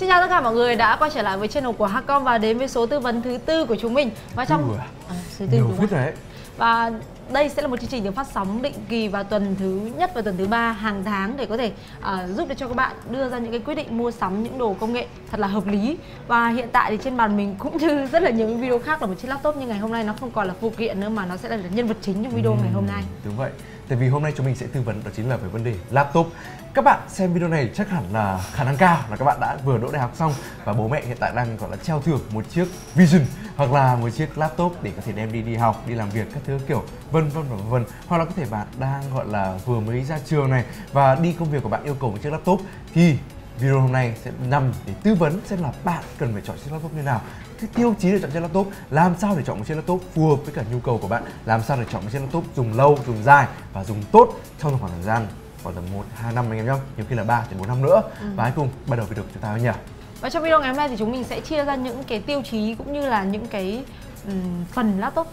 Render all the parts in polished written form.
Xin chào tất cả mọi người đã quay trở lại với channel của Hacom và đến với số tư vấn thứ tư của chúng mình. Và trong số tư đúng không? Và đây sẽ là một chương trình được phát sóng định kỳ vào tuần thứ nhất và tuần thứ ba hàng tháng để có thể giúp cho các bạn đưa ra những cái quyết định mua sắm những đồ công nghệ thật là hợp lý. Và hiện tại thì trên bàn mình cũng như rất là nhiều những video khác là một chiếc laptop, nhưng ngày hôm nay nó không còn là phụ kiện nữa mà nó sẽ là nhân vật chính trong video ngày hôm nay. Đúng vậy. Tại vì hôm nay chúng mình sẽ tư vấn đó chính là về vấn đề laptop. Các bạn xem video này chắc hẳn là khả năng cao là các bạn đã vừa đỗ đại học xong và bố mẹ hiện tại đang gọi là treo thưởng một chiếc Vision hoặc là một chiếc laptop để có thể đem đi học, đi làm việc các thứ kiểu vân vân. Hoặc là có thể bạn đang gọi là vừa mới ra trường này và đi công việc của bạn yêu cầu một chiếc laptop, thì video hôm nay sẽ nằm để tư vấn xem là bạn cần phải chọn chiếc laptop như nào, cái tiêu chí để chọn chiếc laptop, làm sao để chọn một chiếc laptop phù hợp với cả nhu cầu của bạn, làm sao để chọn một chiếc laptop dùng lâu, dùng dài và dùng tốt trong khoảng thời gian khoảng tầm 1-2 năm anh em nhé, nhiều khi là 3-4 năm nữa. Và hãy cùng bắt đầu video của chúng ta nhỉ. Và trong video ngày hôm nay thì chúng mình sẽ chia ra những cái tiêu chí cũng như là những cái phần laptop,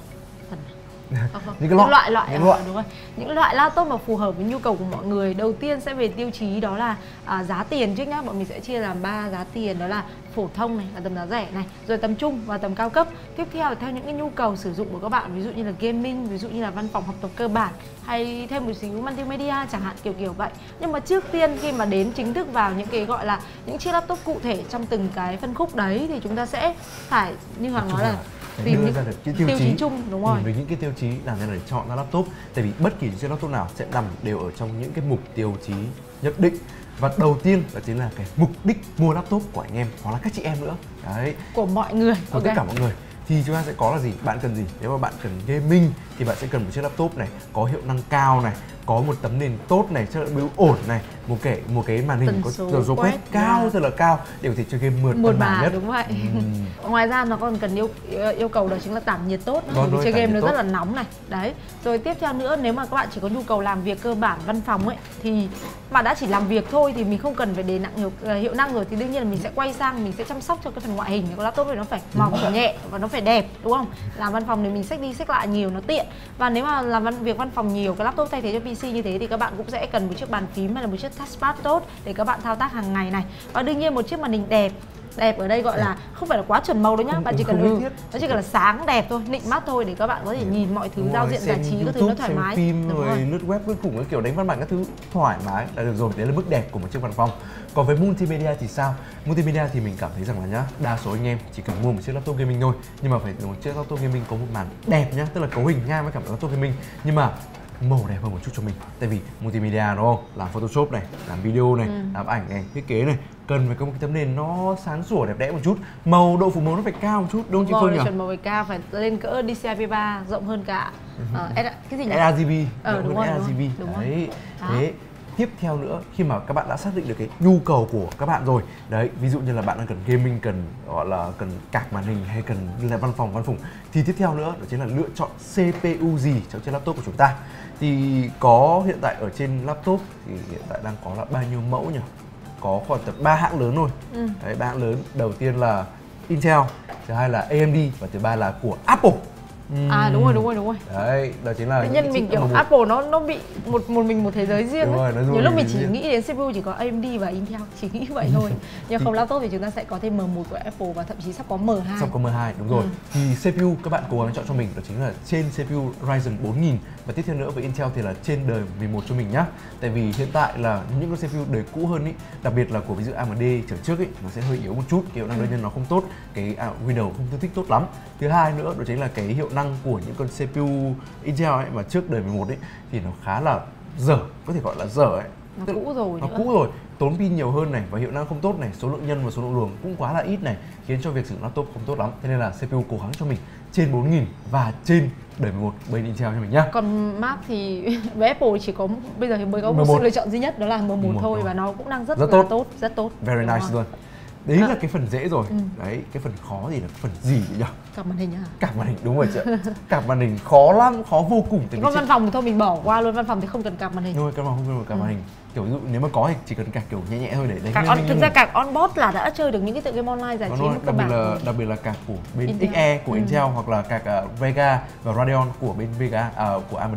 những loại đúng rồi, những loại laptop mà phù hợp với nhu cầu của mọi người. Đầu tiên sẽ về tiêu chí đó là giá tiền trước nhá. Bọn mình sẽ chia làm 3 giá tiền, đó là phổ thông này, là tầm giá rẻ này, rồi tầm trung và tầm cao cấp. Tiếp theo là theo những cái nhu cầu sử dụng của các bạn, ví dụ như là gaming, ví dụ như là văn phòng học tập cơ bản, hay thêm một xíu multimedia chẳng hạn, kiểu vậy. Nhưng mà trước tiên khi mà đến chính thức vào những cái gọi là những chiếc laptop cụ thể trong từng cái phân khúc đấy thì chúng ta sẽ phải, như Hoàng nói là tìm những cái tiêu chí chung, đúng rồi. Với những cái tiêu chí làm thế nào để chọn ra laptop. Tại vì bất kỳ chiếc laptop nào sẽ nằm đều ở trong những cái mục tiêu chí nhất định. Và đầu tiên đó chính là cái mục đích mua laptop của anh em hoặc là các chị em nữa. Đấy. Của mọi người. Của tất cả mọi người. Thì chúng ta sẽ có là gì? Bạn cần gì? Nếu mà bạn cần gaming thì bạn sẽ cần một chiếc laptop này có hiệu năng cao này, có một tấm nền tốt này, chất lượng build ổn này, một cái màn hình có tần số quét cao, rất là cao để có thể chơi game mượt mà nhất. Đúng vậy. Ngoài ra nó còn cần yêu cầu đó chính là tản nhiệt tốt, vì chơi game nó rất là nóng này. Đấy. Rồi tiếp theo nữa, nếu mà các bạn chỉ có nhu cầu làm việc cơ bản văn phòng ấy thì bạn đã chỉ làm việc thôi thì mình không cần phải đề nặng hiệu năng rồi, thì đương nhiên là mình sẽ quay sang mình sẽ chăm sóc cho cái phần ngoại hình của laptop này, nó phải mỏng, phải nhẹ và nó phải đẹp, đúng không? Làm văn phòng thì mình xách đi xách lại nhiều nó tiện. Và nếu mà làm việc văn phòng nhiều, cái laptop thay thế cho PC như thế thì các bạn cũng sẽ cần một chiếc bàn phím hay là một chiếc touchpad tốt để các bạn thao tác hàng ngày này. Và đương nhiên một chiếc màn hình đẹp ở đây gọi là không phải là quá chuẩn màu đâu nhá, bạn chỉ cần nó chỉ cần là sáng đẹp thôi, nịnh mắt thôi để các bạn có thể nhìn mọi thứ giao diện giải trí các thứ nó thoải mái, phim rồi lướt web cuối cùng cái kiểu đánh văn bản các thứ thoải mái là được rồi. Đấy là mức đẹp của một chiếc văn phòng. Còn với multimedia thì sao? Multimedia thì mình cảm thấy rằng là nhá, đa số anh em chỉ cần mua một chiếc laptop gaming thôi, nhưng mà phải một chiếc laptop gaming có một màn đẹp nhá, tức là cấu hình ngang với cả laptop gaming nhưng mà màu đẹp hơn một chút cho mình. Tại vì multimedia đúng không? Làm Photoshop này, làm video này, làm ảnh này, thiết kế này, cần phải có một cái tấm nền nó sáng sủa đẹp đẽ một chút, màu độ phủ màu nó phải cao một chút, đúng không chị Phương nhỉ? Chuẩn màu phải cao, phải lên cỡ DCI-P3, rộng hơn cả cái gì nhỉ? sRGB, đúng rồi, sRGB. Đúng đấy. Thế tiếp theo nữa, khi mà các bạn đã xác định được cái nhu cầu của các bạn rồi đấy, ví dụ như là bạn đang cần gaming, cần gọi là cần card màn hình hay cần là văn phòng thì tiếp theo nữa đó chính là lựa chọn CPU gì trong trên laptop của chúng ta. Thì có hiện tại ở trên laptop thì hiện tại đang có là bao nhiêu mẫu nhỉ? Có khoảng tầm 3 hãng lớn thôi. Đấy, 3 hãng lớn. Đầu tiên là Intel, thứ hai là AMD và thứ ba là của Apple. Đúng rồi. Đấy, đó chính là tự nhiên mình kiểu Apple nó bị một mình một thế giới riêng ấy. Nhiều lúc mình chỉ nghĩ đến CPU chỉ có AMD và Intel, chỉ nghĩ vậy thôi. Nhưng không, laptop thì chúng ta sẽ có thêm M1 của Apple và thậm chí sắp có M2. Sắp có M2, đúng rồi. Thì CPU các bạn cố gắng chọn cho mình đó chính là trên CPU Ryzen 4000 và tiếp theo nữa với Intel thì là trên đời 11 cho mình nhá. Tại vì hiện tại là những con CPU đời cũ hơn ý, đặc biệt là của ví dụ AMD trở trước ấy, nó sẽ hơi yếu một chút, cái hiệu năng đơn nhân nó không tốt, cái Windows không tương thích tốt lắm. Thứ hai nữa đó chính là cái hiệu năng của những con CPU Intel ấy mà trước đời 11 ấy thì nó khá là dở, có thể gọi là dở ấy. Nó cũ rồi, tốn pin nhiều hơn này và hiệu năng không tốt này, số lượng nhân và số lượng luồng cũng quá là ít này, khiến cho việc sử dụng laptop không tốt lắm. Thế nên là CPU cố gắng cho mình trên 4000 và trên đời 11 bên Intel cho mình nhá. Còn Mac thì với Apple chỉ có bây giờ thì mới có một sự lựa chọn duy nhất, đó là M1 thôi và nó cũng đang rất tốt. Very nice luôn. Đấy là cái phần dễ rồi. Đấy, cái phần khó thì là phần gì nhỉ? Card màn hình à? Card màn hình, đúng rồi chị ạ. Card màn hình khó lắm, khó vô cùng. Còn văn phòng thì thôi mình bỏ qua luôn, văn phòng thì không cần card màn hình. Đúng rồi, văn phòng không cần card màn hình. Kiểu ví dụ nếu mà có thì chỉ cần card kiểu nhẹ kiểu để đánh. Thực ra card onboard là đã chơi được những cái tựa game online giải trí cơ bản. Đặc biệt là card của bên XE của Intel hoặc là card Vega và Radeon của bên Vega của AMD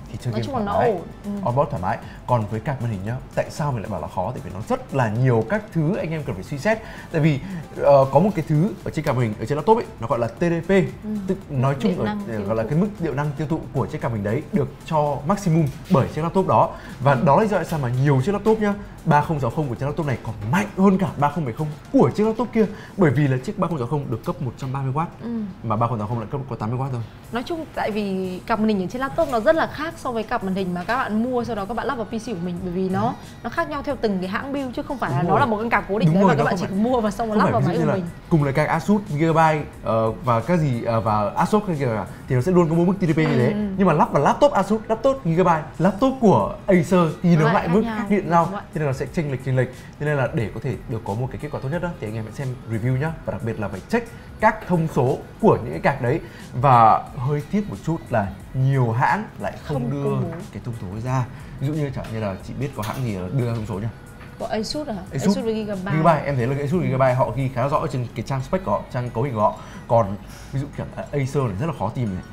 thì chơi nói game chung là nó thoải mái, ổn. onboard thoải mái. Còn với card màn hình nhá, tại sao mình lại bảo là khó? Tại vì nó rất là nhiều các thứ anh em cần phải suy xét. Tại vì có một cái thứ ở trên card màn hình, ở trên laptop ấy, nó gọi là TDP. Tức nói chung gọi là cái mức điện năng tiêu thụ của chiếc card màn hình đấy được cho maximum bởi chiếc laptop đó. Và đó là lý do tại sao mà nhiều chiếc laptop nhá, 3060 của chiếc laptop này còn mạnh hơn cả 3070 của chiếc laptop kia. Bởi vì là chiếc 3060 được cấp 130W, mà 3080 lại cấp có 80W thôi. Nói chung tại vì cặp màn hình ở trên laptop nó rất là khác so với cặp màn hình mà các bạn mua sau đó các bạn lắp vào PC của mình, bởi vì nó khác nhau theo từng cái hãng build chứ không phải là nó là một cái card cố định đấy mà các bạn chỉ mua và xong rồi lắp vào máy của mình. Cùng là các Asus, Gigabyte và các gì và Asus hay kìa thì nó sẽ luôn có một mức TDP như thế. Nhưng mà lắp vào laptop Asus, laptop Gigabyte, laptop của Acer thì nó lại mức khác điện nhau, cho nên nó sẽ chênh lệch. Cho nên là để có thể được có một cái kết quả tốt nhất đó thì anh em hãy xem review nhá, và đặc biệt là phải check các thông số của những cái card đấy. Và hơi tiếc một chút là nhiều hãng lại không đưa cái thông số ra. Ví dụ như chẳng như là chị biết có hãng gì đưa ra thông số nhá? Của Asus hả? Asus với Gigabyte. Em thấy là cái Asus Gigabyte họ ghi khá rõ trên cái trang spec của họ, trang cấu hình của họ. Còn ví dụ kiểu Acer này rất là khó tìm này.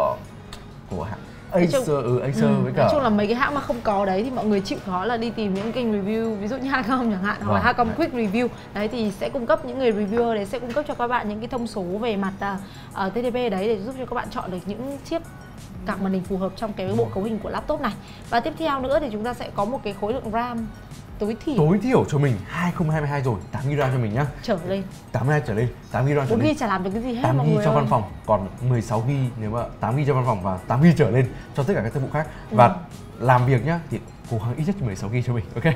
Của hãng Acer với cả nói chung là mấy cái hãng mà không có đấy thì mọi người chịu khó là đi tìm những kênh review, ví dụ như Hacom chẳng hạn, hoặc là Hacom Quick Review đấy, thì sẽ cung cấp những người reviewer đấy sẽ cung cấp cho các bạn những cái thông số về mặt TDP đấy để giúp cho các bạn chọn được những chiếc card màn hình phù hợp trong cái bộ cấu hình của laptop này. Và tiếp theo nữa thì chúng ta sẽ có một cái khối lượng RAM tối thiểu cho mình 2022 rồi, 8GB RAM cho mình nhá. Trở lên. 82 trở lên, 8GB RAM trở lên. 4GB chả làm được cái gì hết 8GB cho văn phòng, còn 16GB nếu mà 8GB cho văn phòng và 8GB trở lên cho tất cả các tác vụ khác. Và làm việc nhá thì cố gắng ít nhất 16GB cho mình, ok?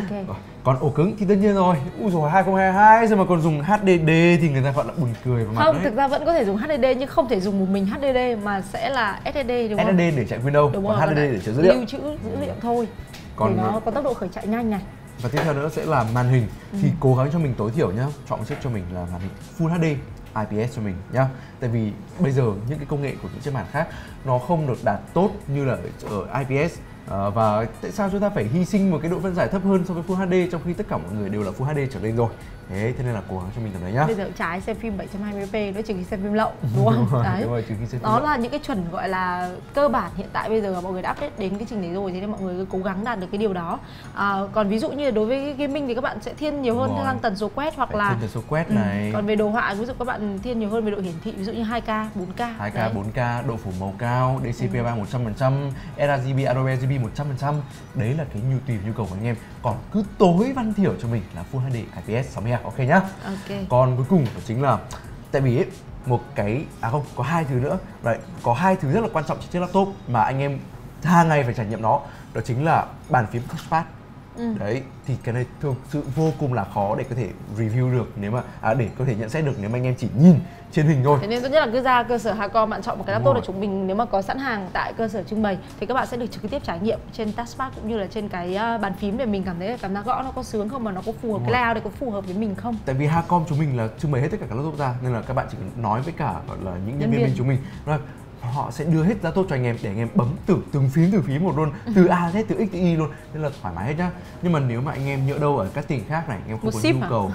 Còn ổ cứng thì tất nhiên rồi. Úi dồi 2022 rồi mà còn dùng HDD thì người ta gọi là buồn cười vào mặt không, đấy. thực ra vẫn có thể dùng HDD nhưng không thể dùng một mình HDD mà sẽ là SSD đúng không? SSD để chạy Windows, còn HDD để chạy dữ liệu. Lưu trữ dữ liệu thôi. Còn nó có tốc độ khởi chạy nhanh này. Và tiếp theo nữa sẽ là màn hình. Thì cố gắng cho mình tối thiểu nhá, chọn một chiếc cho mình là màn hình Full HD IPS cho mình nhá. Tại vì bây giờ những cái công nghệ của những chiếc màn khác nó không được đạt tốt như là ở IPS. Và tại sao chúng ta phải hy sinh một cái độ phân giải thấp hơn so với Full HD trong khi tất cả mọi người đều là Full HD trở lên rồi. Thế nên là cố gắng cho mình tầm đấy nhá. Bây giờ chả ai xem phim 720p nữa, trừ khi xem phim lậu, đúng không? Đấy. Đúng rồi, trừ khi xem đó là những cái chuẩn gọi là cơ bản hiện tại bây giờ mọi người đã update đến cái trình đấy rồi, thế nên mọi người cứ cố gắng đạt được cái điều đó. Còn ví dụ như là đối với gaming thì các bạn sẽ thiên nhiều hơn sang tần số quét hoặc là tần số quét này. Còn về đồ họa ví dụ các bạn thiên nhiều hơn về độ hiển thị, ví dụ như 2K, 4K. 2K, 4K, độ phủ màu cao, DCI-P3 100%, sRGB, Adobe RGB 100%. Đấy là cái tùy nhu cầu của anh em. Còn cứ tối văn thiểu cho mình là Full HD IPS 60Hz, ok nhá. Còn cuối cùng đó chính là tại vì ấy, một cái không, có hai thứ nữa. Đấy, có hai thứ rất là quan trọng trên chiếc laptop mà anh em hàng ngày phải trải nghiệm nó. Đó chính là bàn phím touchpad. Đấy, thì cái này thực sự vô cùng là khó để có thể review được nếu mà để có thể nhận xét được nếu mà anh em chỉ nhìn trên hình thôi. Thế nên tốt nhất là cứ ra cơ sở Hacom bạn chọn một cái laptop để chúng mình, nếu mà có sẵn hàng tại cơ sở trưng bày thì các bạn sẽ được trực tiếp trải nghiệm trên touchpad cũng như là trên cái bàn phím để mình cảm thấy cảm giác gõ nó có sướng không, mà nó có phù hợp, cái layout này có phù hợp với mình không. Tại vì Hacom chúng mình là trưng bày hết tất cả các laptop ra nên là các bạn chỉ cần nói với cả gọi là những nhân viên bên chúng mình là họ sẽ đưa hết laptop cho anh em để anh em bấm từng phím một luôn, từ A đến Z, từ X tới Y luôn, nên là thoải mái hết nhá. Nhưng mà nếu mà anh em nhỡ đâu ở các tỉnh khác này, anh em không có nhu cầu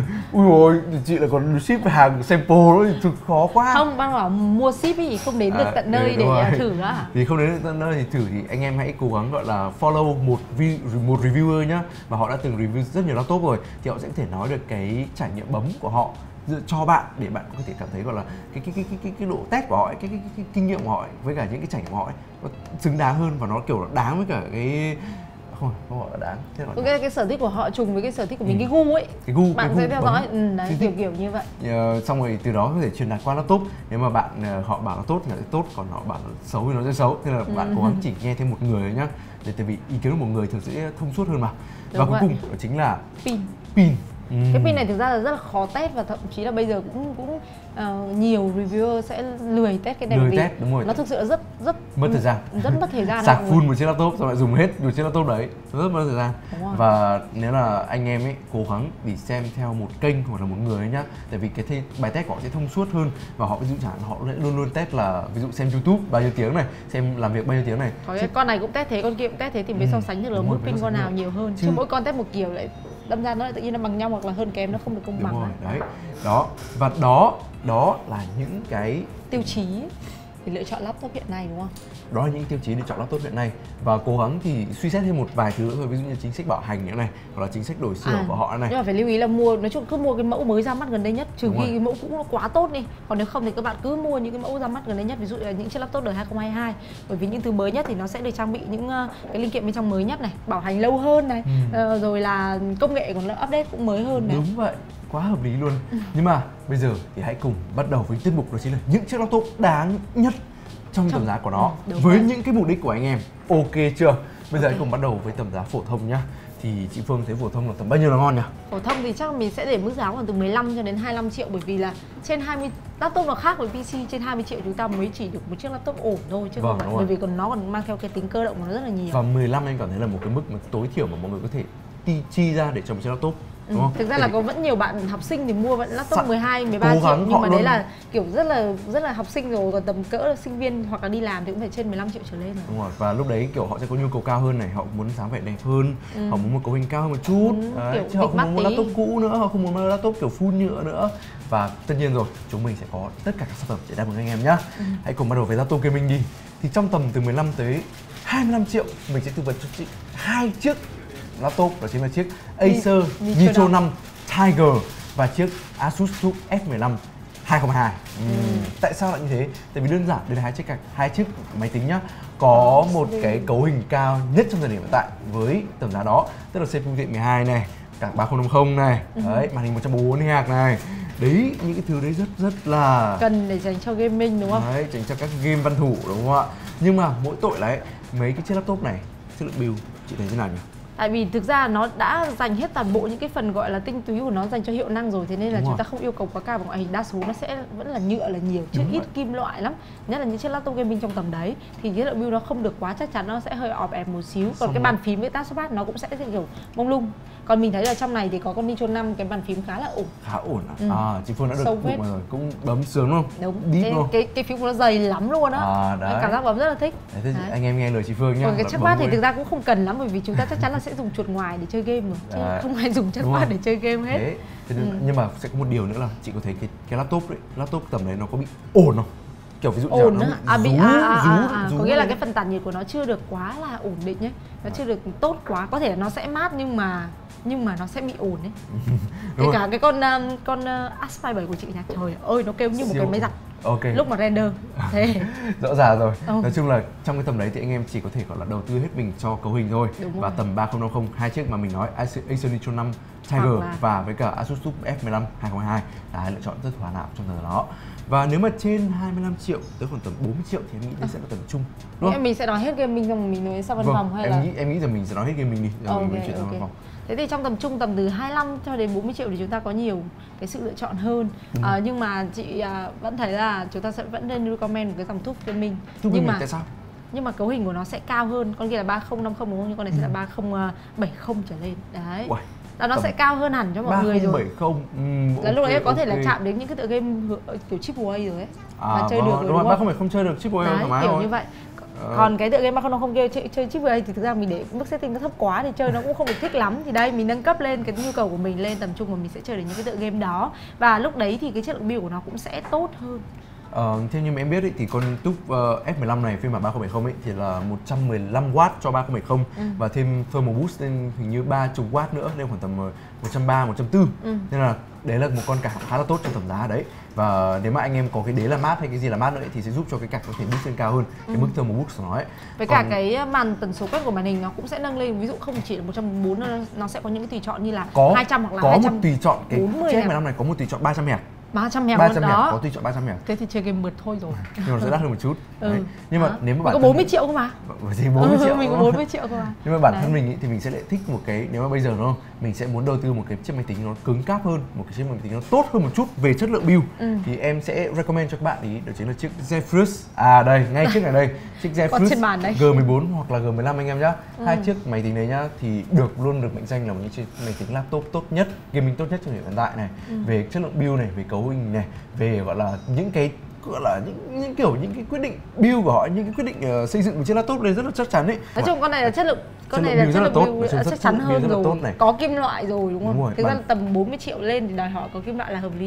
ui ôi chị lại còn ship hàng sample nữa thì thực khó quá. Không, bác bảo mua ship thì không đến được tận nơi để thử nữa. Thì không đến được tận nơi thì thử thì anh em hãy cố gắng gọi là follow một reviewer nhá, và họ đã từng review rất nhiều laptop rồi thì họ sẽ có thể nói được cái trải nghiệm bấm của họ cho bạn để bạn có thể cảm thấy gọi là cái độ test của họ, cái kinh nghiệm của họ với cả những cái trải nghiệm của họ nó xứng đáng hơn và nó kiểu là đáng với cả cái không gọi là đáng. Thế là cái sở thích của họ trùng với cái sở thích của mình, cái gu ấy. Cái gu bạn sẽ theo dõi đấy, kiểu như vậy. Xong rồi từ đó có thể truyền đạt qua laptop. Nếu mà bạn họ bảo là tốt thì nó sẽ tốt, còn họ bảo là xấu thì nó sẽ xấu. Thế là bạn cố gắng chỉ nghe thêm một người nhá. Tại vì ý kiến của một người thường sẽ thông suốt hơn mà. Và cuối cùng đó chính là pin. Cái pin này thực ra là rất là khó test và thậm chí là bây giờ cũng nhiều reviewer sẽ lười test cái này vì đúng rồi. Nó thực sự là rất mất thời gian. Rất mất thời gian. Sạc full một chiếc laptop xong lại dùng hết một chiếc laptop đấy, rất mất thời gian. Và nếu là anh em ấy cố gắng để xem theo một kênh hoặc là một người ấy nhá, tại vì cái bài test của họ sẽ thông suốt hơn và họ ví dụ chẳng họ luôn test là ví dụ xem YouTube bao nhiêu tiếng này, xem làm việc bao nhiêu tiếng này. Con này cũng test thế, con kia cũng test thế thì mới so sánh được là mức pin con nào nhiều hơn. Chứ mỗi con test một kiểu lại đâm ra nó lại tự nhiên nó bằng nhau hoặc là hơn kém, nó không được công bằng. Đấy. Đó và đó là những cái tiêu chí thì lựa chọn laptop hiện nay đúng không? Đó là những tiêu chí để chọn laptop hiện nay, và cố gắng thì suy xét thêm một vài thứ nữa thôi, ví dụ như chính sách bảo hành nữa này, hoặc là chính sách đổi sửa của họ này. Nhưng mà phải lưu ý là mua, nói chung cứ mua cái mẫu mới ra mắt gần đây nhất, trừ khi cái mẫu cũ nó quá tốt đi, còn nếu không thì các bạn cứ mua những cái mẫu ra mắt gần đây nhất, ví dụ là những chiếc laptop đời 2022, bởi vì những thứ mới nhất thì nó sẽ được trang bị những cái linh kiện bên trong mới nhất này, bảo hành lâu hơn này, rồi là công nghệ còn update cũng mới hơn này. Đúng vậy, quá hợp lý luôn. Nhưng mà bây giờ thì hãy cùng bắt đầu với tiết mục, đó chính là những chiếc laptop đáng nhất trong tầm giá của nó, với những cái mục đích của anh em. Ok chưa? Bây giờ hãy cùng bắt đầu với tầm giá phổ thông nhá. Thì chị Phương thấy phổ thông là tầm bao nhiêu là ngon nhỉ? Phổ thông thì chắc mình sẽ để mức giá khoảng từ 15 cho đến 25 triệu, bởi vì là trên 20 laptop nó khác với PC, trên 20 triệu chúng ta mới chỉ được một chiếc laptop ổn thôi chứ không phải, bởi vì còn nó còn mang theo cái tính cơ động của nó rất là nhiều. Và 15 anh cảm thấy là một cái mức mà tối thiểu mà mọi người có thể chi ra để cho một chiếc laptop. Đúng không? Thực ra là có vẫn nhiều bạn học sinh thì mua vẫn laptop 12, 13 triệu, nhưng mà đấy là kiểu rất là học sinh rồi, còn tầm cỡ sinh viên hoặc là đi làm thì cũng phải trên 15 triệu trở lên rồi. Đúng rồi, và lúc đấy kiểu họ sẽ có nhu cầu cao hơn này, họ muốn dáng vẻ đẹp hơn, họ muốn một cấu hình cao hơn một chút, chứ họ không muốn mua laptop cũ nữa, họ không muốn mua laptop kiểu full nhựa nữa. Và tất nhiên rồi, chúng mình sẽ có tất cả các sản phẩm để đáp ứng anh em nhá. Hãy cùng bắt đầu với laptop gaming đi. Thì trong tầm từ 15 tới 25 triệu mình sẽ tư vấn cho chị hai chiếc laptop, đó chính là chiếc Acer Nitro 5 Tiger và chiếc Asus TUF F15 2022. Tại sao lại như thế? Tại vì đơn giản đây là hai chiếc máy tính nhá, có một cái cấu hình cao nhất trong thời điểm hiện tại với tầm giá đó, tức là CPU Tiện 12 này, cả 3050 này, đấy, màn hình 144 Hz này. Đấy, những cái thứ đấy rất là cần để dành cho gaming đúng không? Đấy, dành cho các game văn thủ đúng không ạ? Nhưng mà mỗi tội là ấy, mấy cái chiếc laptop này chất lượng build chị thấy thế nào nhỉ? Tại vì thực ra nó đã dành hết toàn bộ những cái phần gọi là tinh túy của nó dành cho hiệu năng rồi, thế nên là chúng ta không yêu cầu quá cao về ngoại hình, đa số nó sẽ vẫn là nhựa là nhiều chứ ít kim loại lắm. Nhất là những chiếc laptop gaming trong tầm đấy thì cái lượng build nó không được quá chắc chắn, nó sẽ hơi ọp ẹp một xíu. Còn cái bàn phím với touchpad nó cũng sẽ kiểu mông lung. Còn mình thấy là trong này thì có con Nitro 5 cái bàn phím khá là ổn. Khá ổn à? Chị Phương đã được đụng rồi, cũng bấm sướng luôn. Đúng. Cái phím của nó dày lắm luôn á. Cảm giác bấm rất là thích. Đấy, anh em nghe lời chị Phương nhá. Còn cái trackpad thì thực ra cũng không cần lắm, bởi vì chúng ta chắc chắn là sẽ dùng chuột ngoài để chơi game rồi, chứ không ai dùng trackpad để chơi game hết. Nhưng mà sẽ có một điều nữa là chị có thấy cái laptop tầm đấy nó có bị ổn không? Kiểu ví dụ ổn nó có nghĩa là cái phần tản nhiệt của nó chưa được quá là ổn định nhé, nó chưa được tốt quá, có thể là nó sẽ mát nhưng mà nó sẽ bị ổn đấy. Kể cả cái con Aspire 7 của chị nhà, trời ơi nó kêu như một cái máy giặt lúc mà render. Thế rõ ràng rồi. Nói chung là trong cái tầm đấy thì anh em chỉ có thể gọi là đầu tư hết mình cho cấu hình thôi. Và tầm 3050, hai chiếc mà mình nói Acer Nitro 5 Tiger và với cả Asus TUF F15 2022 là hai lựa chọn rất hoàn hảo trong tầm đó. Và nếu mà trên 25 triệu tới khoảng tầm 40 triệu thì em nghĩ đây sẽ là tầm trung. Đúng không? Mình sẽ nói hết gaming xong mình nói sang văn phòng hay là em nghĩ rằng mình sẽ nói hết gaming đi rồi mình chuyển sang văn phòng. Thế thì trong tầm trung tầm từ 25 cho đến 40 triệu thì chúng ta có nhiều cái sự lựa chọn hơn. Nhưng mà chị vẫn thấy là chúng ta sẽ vẫn nên recommend một cái dòng TUF gaming. Nhưng mà tại sao? Nhưng mà cấu hình của nó sẽ cao hơn, con kia là 3050 đúng không? Nhưng con này sẽ là 3070 trở lên. Đấy. Nó sẽ cao hơn hẳn cho mọi người rồi. 3070. Lúc đấy có thể là chạm đến những cái tựa game kiểu triple A rồi ấy. Mà chơi được rồi đúng không? 3070 chơi được triple A thoải mái kiểu như vậy. Còn cái tựa game 3050 kia chơi triple A thì thực ra mình để mức setting nó thấp quá thì chơi nó cũng không được thích lắm. Thì đây mình nâng cấp lên cái nhu cầu của mình lên tầm trung mà mình sẽ chơi được những cái tựa game đó. Và lúc đấy thì cái chất lượng build của nó cũng sẽ tốt hơn. Theo như mà em biết ấy, thì con TUF F15 này phiên bản 3070 ấy, thì là 115W cho 3070 và thêm thermal boost lên hình như 30W nữa, lên khoảng tầm 130, 140. Nên là đấy là một con card khá là tốt trong tầm giá đấy. Và nếu mà anh em có cái đế làm mát hay cái gì làm mát nữa ấy, thì sẽ giúp cho cái card có thể boost lên cao hơn cái mức thermal boost của nó ấy. Với cả cái màn tần số quét của màn hình nó cũng sẽ nâng lên, ví dụ không chỉ là 140, nó sẽ có những cái tùy chọn như là 200 hoặc là 240. Có một tùy chọn cái F15 này có một tùy chọn 300 Hz. 300 Hz đó. Có tùy chọn 300 Hz. Thế thì chơi game mượt thôi rồi. Nhưng mà sẽ đắt hơn một chút. Nhưng mà nếu mà bạn có 40 triệu cơ mà. Thì 40 triệu. Mình có 40 triệu cơ mà. Nhưng mà bản thân mình ý, thì mình sẽ lại thích một cái, nếu mà bây giờ nó mình sẽ muốn đầu tư một cái chiếc máy tính nó cứng cáp hơn, một cái chiếc máy tính nó tốt hơn một chút về chất lượng build, thì em sẽ recommend cho các bạn ý, đó chính là chiếc Zephyrus. Đây, ngay trước này đây, chiếc Zephyrus G14 hoặc là G15 anh em nhá. Hai chiếc máy tính đấy nhá thì luôn được mệnh danh là một những chiếc máy tính laptop tốt nhất, gaming tốt nhất trong hiện tại này, về chất lượng build này, về cấu hình này, về gọi là những cái gọi là những cái quyết định build của họ, những cái quyết định xây dựng một chiếc laptop này rất là chắc chắn đấy. Nói chung con này là chất lượng rất là tốt, chắc chắn hơn rồi. Có kim loại rồi đúng không? Thực ra tầm 40 triệu lên thì đòi hỏi có kim loại là hợp lý.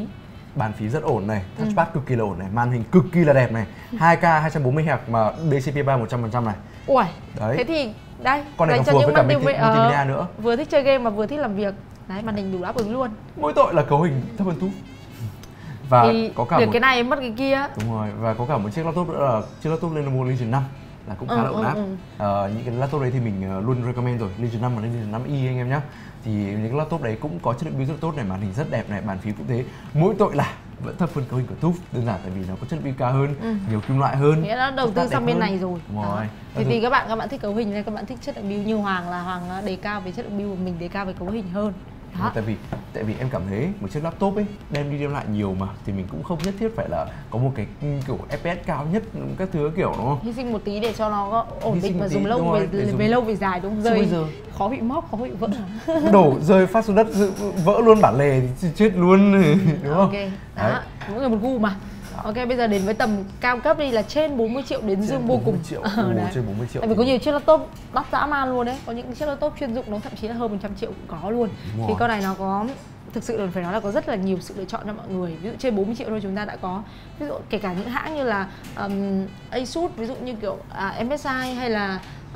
bàn phím rất ổn này, touchpad cực kỳ là ổn này, màn hình cực kỳ là đẹp này, 2K 240 Hz mà DCI-P3 100% này. Ui, đấy. Thế thì đây, con này còn phù hợp với cả multimedia nữa. Vừa thích chơi game mà vừa thích làm việc. Đấy, màn hình đủ đáp ứng luôn. Mỗi tội là cấu hình thấp hơn túp. Và thì có cả được cái này mất cái kia. Đúng rồi, và có cả một chiếc laptop nữa là chiếc laptop Lenovo Legion 5 là cũng khá là ổn áp. Những cái laptop đấy thì mình luôn recommend rồi, Legion 5 và Legion 5i anh em nhé. Thì những laptop đấy cũng có chất lượng build rất tốt này, màn hình rất đẹp này, bàn phím cũng thế. Mỗi tội là vẫn thấp hơn cấu hình của túp, đơn giản tại vì nó có chất lượng build cao hơn, nhiều kim loại hơn. Nghĩa là đầu tư sang bên này rồi. Đúng rồi. Thì các bạn thích cấu hình hay các bạn thích chất lượng build như Hoàng là Hoàng đề cao về chất lượng build, mình đề cao về cấu hình hơn. Đó. Tại vì em cảm thấy một chiếc laptop ấy đem đi đem lại nhiều mà thì mình cũng không nhất thiết phải là có một cái kiểu FPS cao nhất các thứ kiểu, đúng không? Hy sinh một tí để cho nó có ổn định và dùng lâu về lâu về dài, đúng không? Rơi khó bị móc, khó bị vỡ. Đổ rơi phát xuống đất vỡ luôn bản lề thì chết luôn, đúng không? Ok, đó, mỗi người một gu mà. Ok, bây giờ đến với tầm cao cấp đi là trên 40 triệu đến dương vô cùng. Trên 40 triệu. Tại vì có nhiều chiếc laptop đắt dã man luôn đấy. Có những chiếc laptop chuyên dụng nó thậm chí là hơn 100 triệu cũng có luôn. Thì con này nó có, thực sự là phải nói là có rất là nhiều sự lựa chọn cho mọi người. Ví dụ trên 40 triệu thôi chúng ta đã có, ví dụ kể cả những hãng như là Asus, ví dụ như kiểu MSI hay là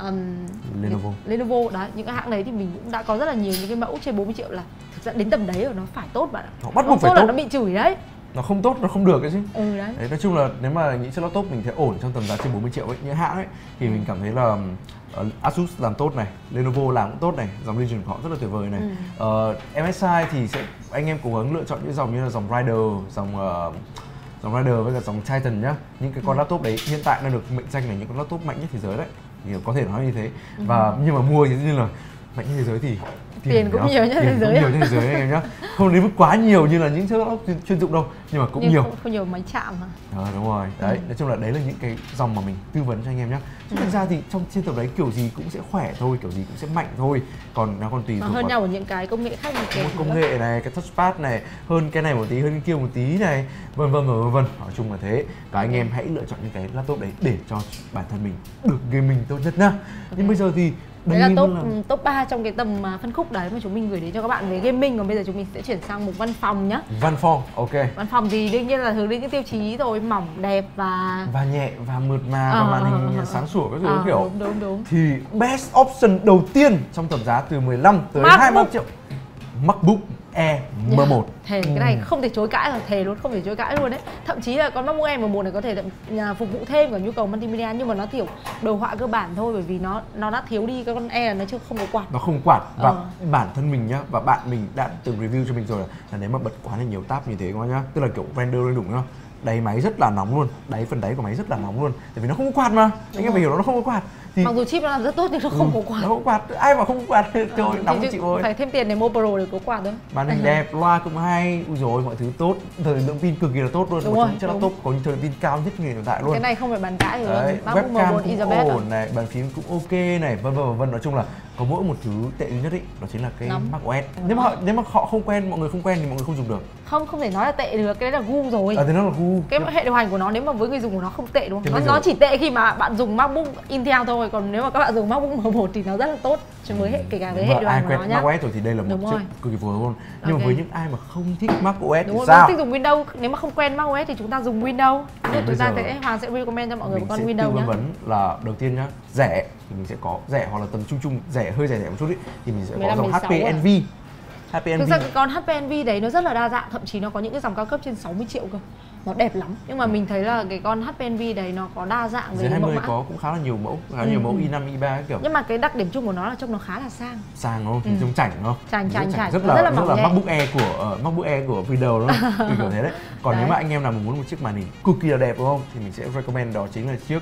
Lenovo đấy, những cái hãng đấy thì mình cũng đã có rất là nhiều những cái mẫu trên 40 triệu là thực ra đến tầm đấy rồi nó phải tốt bạn ạ. Nó bắt buộc phải tốt là nó bị chửi đấy. Nó không tốt, nó không được cái chứ. Đấy. Nói chung là nếu mà những chiếc laptop mình thấy ổn trong tầm giá trên 40 triệu ấy, những hãng ấy thì mình cảm thấy là Asus làm tốt này, Lenovo làm cũng tốt này, dòng Legion của họ rất là tuyệt vời này. MSI thì sẽ anh em cố gắng lựa chọn những dòng như là dòng Rider, dòng Rider với cả dòng Titan nhá. Những cái con laptop đấy hiện tại đang được mệnh danh là những con laptop mạnh nhất thế giới đấy. Thì có thể nói như thế. Và nhưng mà mua thì như là mạnh nhất thế giới thì tiền cũng nhiều nhất thế giới, nhiều nhất thế giới anh em nhá. Không đến mức quá nhiều như là những chiếc laptop chuyên dụng đâu, nhưng mà cũng nhiều. Không nhiều máy chạm hả? Đúng rồi. Đấy, nói chung là đấy là những cái dòng mà mình tư vấn cho anh em nhá. Chứ thực ra thì trên tầm đấy kiểu gì cũng sẽ khỏe thôi, kiểu gì cũng sẽ mạnh thôi. Còn nó còn tùy thuộc hơn nhau ở những cái công nghệ khác như cái công nghệ này, cái touchpad này, hơn cái này một tí, hơn cái kia một tí này, vân vân. Nói chung là thế. Và anh em hãy lựa chọn những cái laptop đấy để cho bản thân mình được gaming tốt nhất nhá. Nhưng bây giờ thì đấy là top 3 trong cái tầm phân khúc đấy mà chúng mình gửi đến cho các bạn về gaming. Còn bây giờ chúng mình sẽ chuyển sang mục văn phòng nhá. Văn phòng, ok. Văn phòng thì đương nhiên là hướng đến những tiêu chí rồi, mỏng, đẹp và nhẹ và mượt mà và màn hình sáng sủa các thứ kiểu. Đúng. Thì best option đầu tiên trong tầm giá từ 15 tới 20 triệu, MacBook Air M1. Thề cái này không thể chối cãi, là thề luôn, không thể chối cãi luôn đấy. Thậm chí là con MacBook Air M1 này có thể phục vụ thêm cả nhu cầu multimedia, nhưng mà nó thiểu đồ họa cơ bản thôi, bởi vì nó đã thiếu đi cái con Air, nó chưa không có quạt. Nó không quạt và bản thân mình nhá, và bạn mình đã từng review cho mình rồi là nếu mà bật quá là nhiều tab như thế các bạn nhá, tức là kiểu render lên đúng không? Đáy máy rất là nóng luôn, phần đáy của máy rất là nóng luôn, tại vì nó không có quạt mà. Anh em phải hiểu nó không có quạt. Thì mặc dù chip nó làm rất tốt nhưng nó không có quạt. Nó không có quạt, ai mà không có quạt thôi, nóng chịu thôi. Phải thêm tiền để mua Pro để có quạt thôi. Màn hình đẹp, loa cũng hay, ui rồi mọi thứ tốt, thời lượng pin cực kỳ là tốt luôn. Một trong những chiếc laptop có thời lượng pin cao nhất hiện tại luôn. Cái này không phải bàn cãi rồi. Webcam cũng ổn này, bàn phím cũng ok này, vân. Nói chung là có mỗi một thứ tệ duy nhất ý, đó chính là cái macOS. Nếu mà họ không quen, mọi người không quen thì mọi người không dùng được. Không thể nói là tệ được, cái đấy là gu rồi. Thế nó là gu. Cái hệ điều hành của nó nếu mà với người dùng của nó không tệ đúng không? Nó chỉ tệ khi mà bạn dùng MacBook Intel thôi, còn nếu mà các bạn dùng MacBook M1 thì nó rất là tốt với kể cả với hệ điều hành của nó nhá. macOS rồi thì đây là một chiếc cực kỳ phù hợp luôn. Nhưng mà với những ai mà không thích macOS thì sao? Thích dùng Windows, nếu mà không quen macOS thì chúng ta dùng Windows. Hoàng sẽ recommend cho mọi người một con Windows nhá. Mình sẽ tư vấn là đầu tiên nhá, rẻ thì mình sẽ có rẻ, hoặc là tầm trung rẻ, hơi rẻ một chút ý, thì mình sẽ có dòng HP Envy. Thực ra cái con HP Envy đấy nó rất là đa dạng, thậm chí nó có những cái dòng cao cấp trên 60 triệu cơ. Nó đẹp lắm, nhưng mà mình thấy là cái con HP Envy đấy nó có đa dạng về mẫu mã. có cũng khá là nhiều mẫu, nhiều mẫu i5, i3 cái kiểu. Nhưng mà cái đặc điểm chung của nó là trông nó khá là sang. Sang đúng không? Trông chảnh đúng không? Chảnh. Rất là MacBook Air của Windows đúng không? Kiểu thế đấy. Còn nếu mà anh em nào muốn một chiếc màn hình cực kỳ là đẹp đúng không? Thì mình sẽ recommend đó chính là chiếc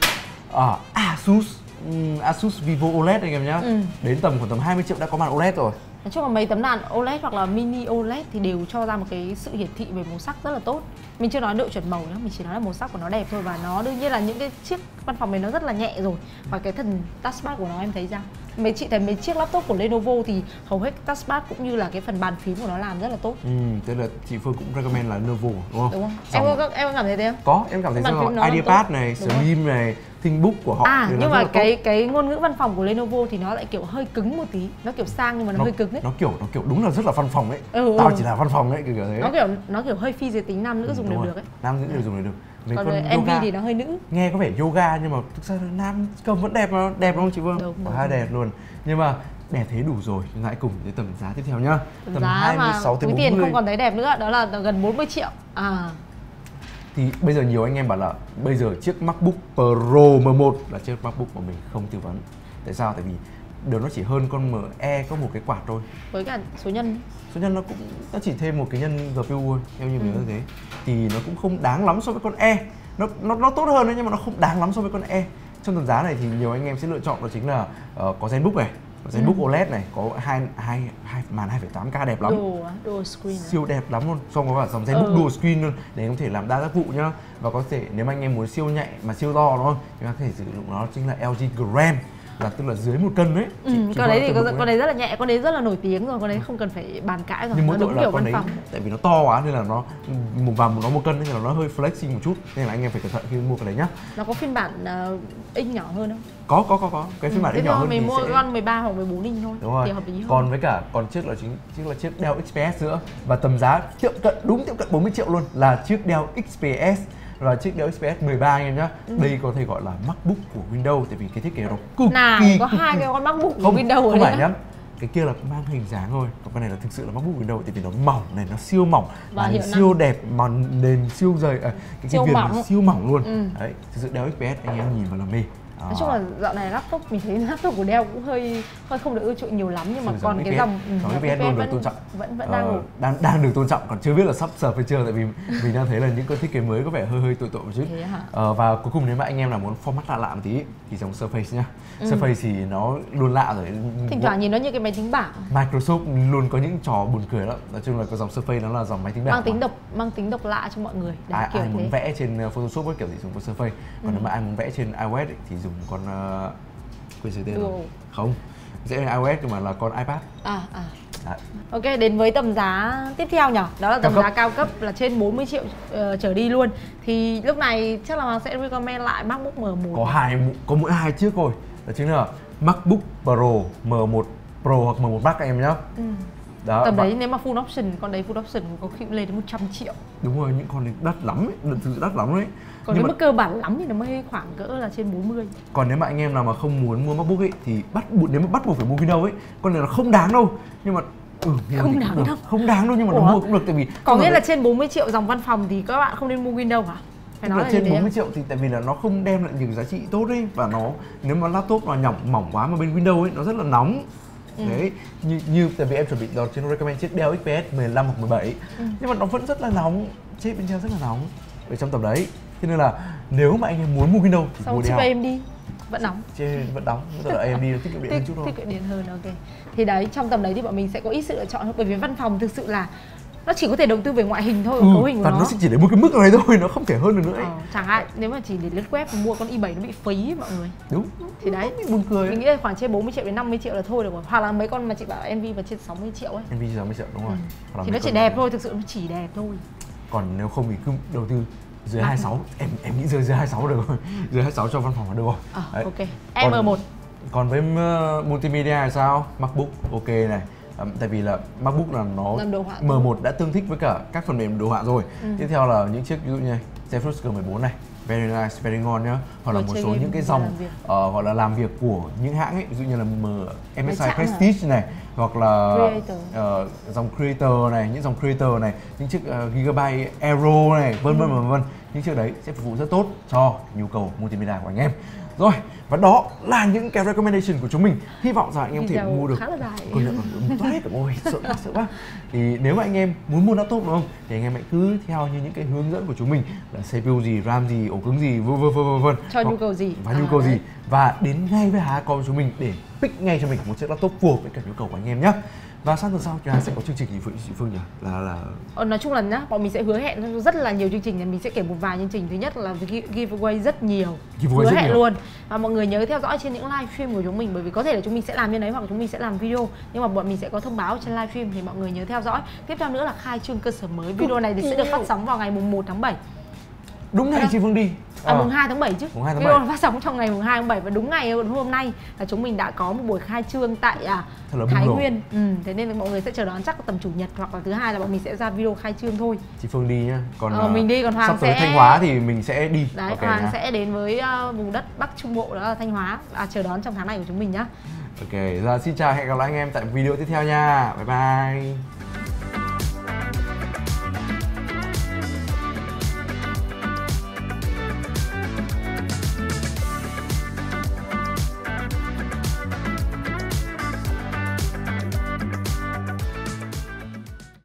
Asus Vivo OLED anh em nhá. Đến khoảng tầm 20 triệu đã có màn OLED rồi. Nói chung là mấy tấm đàn OLED hoặc là mini OLED thì đều cho ra một cái sự hiển thị về màu sắc rất là tốt. Mình chưa nói độ chuẩn màu nữa, mình chỉ nói là màu sắc của nó đẹp thôi. Và nó đương nhiên là những cái chiếc văn phòng này nó rất là nhẹ rồi. Và cái thần touchpad của nó em thấy sao? chị thấy mấy chiếc laptop của Lenovo thì hầu hết touchpad cũng như là cái phần bàn phím của nó làm rất là tốt. Thế là chị Phương cũng recommend là Lenovo đúng không? Đúng không? Em có cảm thấy thế không? Có, em cảm thấy rằng là IdeaPad này, Slim này, ThinkBook của họ nhưng mà cái ngôn ngữ văn phòng của Lenovo thì nó lại kiểu hơi cứng một tí, nó kiểu sang nhưng mà nó hơi cứng ấy. Nó kiểu đúng là rất là văn phòng ấy. Tao chỉ là văn phòng ấy kiểu thế. Nó kiểu hơi phi giới tính, nam nữ dùng đều được ấy. Nam nữ đều dùng đều được. Còn MV thì nó hơi nữ. Nghe có vẻ yoga nhưng mà thực ra nam cầm vẫn đẹp mà, đẹp đúng không chị Vương? Đúng. Hai đẹp luôn. Nhưng mà đẹp thế đủ rồi, chúng ta hãy cùng đến tầm giá tiếp theo nhá. Tầm giá 26 tới 40. Tiền không còn thấy đẹp nữa, đó là gần 40 triệu. Thì bây giờ nhiều anh em bảo là bây giờ chiếc MacBook Pro M1 là chiếc MacBook mà mình không tư vấn. Tại sao? Tại vì điều nó chỉ hơn con ME có một cái quạt thôi. Với cả số nhân nó chỉ thêm một cái nhân GPU thôi, theo như mình nói thế. Thì nó cũng không đáng lắm so với con E. Nó tốt hơn đấy nhưng mà nó không đáng lắm so với con E. Trong tầm giá này thì nhiều anh em sẽ lựa chọn đó chính là có ZenBook này, có ZenBook OLED này, có màn 2.8K đẹp lắm. Dual screen siêu đẹp lắm luôn. Xong có cả dòng ZenBook Dual Screen luôn để có thể làm đa tác vụ nhá. Và có thể nếu mà anh em muốn siêu nhạy mà siêu to đúng không? Chúng ta có thể sử dụng nó chính là LG Gram, là tức là dưới 1 cân đấy. Con đấy thì con đấy rất là nhẹ, con đấy rất là nổi tiếng rồi, con đấy không cần phải bàn cãi rồi. Nhưng mỗi tội là con đấy tại vì nó to quá nên là nó nó 1 cân nên là nó hơi flexing một chút, nên là anh em phải cẩn thận khi mua cái đấy nhá. Nó có phiên bản inch nhỏ hơn không? Có cái phiên bản inch nhỏ hơn. Mình mua con 13 hoặc 14 inch thôi. Đúng rồi. Thì hợp lý hơn. Còn với cả chiếc là chiếc Dell XPS nữa, và tầm giá tiệm cận 40 triệu luôn là chiếc Dell XPS. Và chiếc Dell XPS 13 anh em nhá. Đây có thể gọi là MacBook của Windows, tại vì cái thiết kế nó cực kỳ có hai cái con MacBook của Windows không phải nhá. Cái kia là mang hình dáng thôi, còn cái này là thực sự là MacBook Windows, tại vì nó mỏng này, nó siêu mỏng, màn siêu đẹp, màn nền siêu dày, cái viền nó siêu mỏng luôn. Đấy, thực sự Dell XPS anh em nhìn vào là mê. Nói chung là dạo này laptop mình thấy laptop của Dell cũng hơi không được ưa chuộng nhiều lắm, nhưng mà còn cái dòng XPS luôn được tôn trọng, vẫn đang được tôn trọng, còn chưa biết là sắp Surface chưa, tại vì mình đang thấy là những con thiết kế mới có vẻ hơi tội một chút. Và cuối cùng nếu mà anh em nào muốn format lạ một tí thì dòng Surface nhá. Surface thì nó luôn lạ rồi. Thỉnh thoảng nhìn nó như cái máy tính bảng. Microsoft luôn có những trò buồn cười lắm. Nói chung là cái dòng Surface nó là dòng máy tính bảng mang tính độc lạ cho mọi người. Ai muốn vẽ trên Photoshop ấy kiểu gì dùng con Surface. Còn nếu mà ai muốn vẽ trên iOS ấy, thì dùng con quên tên rồi. Không, sẽ là iOS nhưng mà là con iPad. Ok, đến với tầm giá tiếp theo nhỉ? Đó là tầm giá cao cấp là trên 40 triệu trở đi luôn. Thì lúc này chắc là sẽ recommend lại MacBook M1. Có mỗi 2 chiếc thôi. Đó chính là MacBook Pro M1 Pro hoặc M1 Max anh em nhá. Đó, tầm đấy nếu mà full option, con đấy full option có khi lên đến 100 triệu. Đúng rồi, những con đấy đắt lắm ấy, thực sự đắt lắm đấy. Còn nếu mà cơ bản lắm thì nó mới khoảng cỡ là trên 40. Còn nếu mà anh em nào mà không muốn mua MacBook ấy thì nếu mà bắt buộc phải mua Windows ấy, con này là không đáng đâu. Nhưng mà không đáng đâu nhưng mà nó mua cũng được, tại vì có nghĩa là trên 40 triệu dòng văn phòng thì các bạn không nên mua Windows hả? Phải nói là trên 40 triệu thì tại vì là nó không đem lại những giá trị tốt ấy, và nó nếu mà laptop mà mỏng quá mà bên Windows ấy nó rất là nóng. Đấy, như tại vì em chuẩn bị đó trên recommend chiếc Dell XPS 15 hoặc 17 nhưng mà nó vẫn rất là nóng, chip bên trên rất là nóng ở trong tầm đấy. Cho nên là nếu mà anh em muốn mua Windows thì mua Dell. AMD vẫn nóng. Vẫn nóng, tức là AMD nó tiết kiệm điện hơn chút thôi. Tiết kiệm điện hơn, ok. Thì đấy, trong tầm đấy thì bọn mình sẽ có ít sự lựa chọn hơn, bởi vì văn phòng thực sự là nó chỉ có thể đầu tư về ngoại hình thôi, cấu hình của nó sẽ chỉ đến một cái mức này thôi, nó không thể hơn được nữa ấy. Chẳng hạn nếu mà chỉ để lướt web mà mua con i7 nó bị phí mọi người. Đúng. Thì đấy, buồn cười. Mình nghĩ là khoảng trên 40 triệu đến 50 triệu là thôi được rồi. Hoặc là mấy con mà chị bảo Envy mà trên 60 triệu ấy. Envy 60 triệu đúng rồi. Thì nó chỉ đẹp thôi, thực sự nó chỉ đẹp thôi. Còn nếu không thì cứ đầu tư dưới 26, em nghĩ dưới 26 được rồi. Dưới 26 cho văn phòng là được rồi. Ok. M1. Còn với multimedia thì sao? MacBook ok này. Tại vì là MacBook là nó M1 đã tương thích với cả các phần mềm đồ họa rồi. Tiếp theo là những chiếc ví dụ như này, Zephyrus G14 này, very nice, very ngon nhá. Hoặc là một số những cái dòng gọi là làm việc của những hãng ấy, ví dụ như là MSI Prestige này, hoặc là dòng Creator này, những dòng Creator này, những chiếc Gigabyte Aero này, vân vân. Những chiếc đấy sẽ phục vụ rất tốt cho nhu cầu multimedia của anh em. Rồi, và đó là những cái recommendation của chúng mình. Hy vọng rằng anh em có thể mua được. Khá là dài. Công nhận là ôi, sợ quá. Thì nếu mà anh em muốn mua laptop đúng không? Thì anh em hãy cứ theo như những cái hướng dẫn của chúng mình là CPU gì, RAM gì, ổ cứng gì, vân. Cho nhu cầu gì. Và nhu cầu gì. Và đến ngay với Hà Com chúng mình để pick ngay cho mình một chiếc laptop phù hợp với cả nhu cầu của anh em nhé. Và sang tuần sau chúng ta sẽ có chương trình gì với chị Phương nhỉ? Nói chung là nhá, bọn mình sẽ hứa hẹn rất là nhiều chương trình, mình sẽ kể một vài chương trình. Thứ nhất là giveaway rất nhiều, hứa hẹn luôn. Và mọi người nhớ theo dõi trên những livestream của chúng mình, bởi vì có thể là chúng mình sẽ làm như đấy hoặc chúng mình sẽ làm video, nhưng mà bọn mình sẽ có thông báo trên livestream thì mọi người nhớ theo dõi. Tiếp theo nữa là khai trương cơ sở mới. Video này thì sẽ được phát sóng vào ngày mùng 1 tháng 7. Đúng ngày chị Phương đi. Mùng 2 tháng 7 chứ. Video phát sóng trong ngày mùng 2 tháng 7 và đúng ngày hôm nay là chúng mình đã có một buổi khai trương tại Thái Nguyên. Thế nên là mọi người sẽ chờ đón chắc tầm chủ nhật hoặc là thứ hai là bọn mình sẽ ra video khai trương thôi. Chị Phương đi nhá. Còn mình đi, còn Hoàng sắp tới Thanh Hóa thì mình sẽ đi. Đấy, okay, Hoàng sẽ đến với vùng đất Bắc Trung Bộ, đó là Thanh Hóa, chờ đón trong tháng này của chúng mình nhá. Ok, giờ xin chào, hẹn gặp lại anh em tại video tiếp theo nha. Bye bye.